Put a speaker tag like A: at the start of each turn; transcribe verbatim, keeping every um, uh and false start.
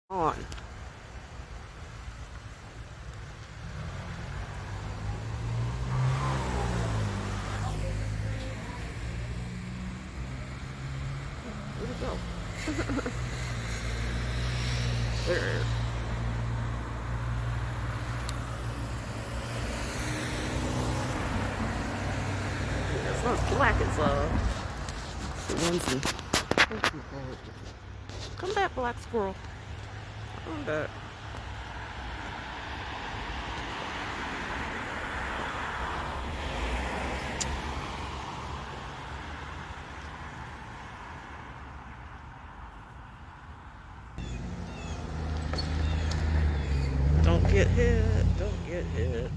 A: On. Where'd it go? There. It's not black, it's uh the onesie. Come back, black squirrel. Come back. Don't get hit, don't get hit.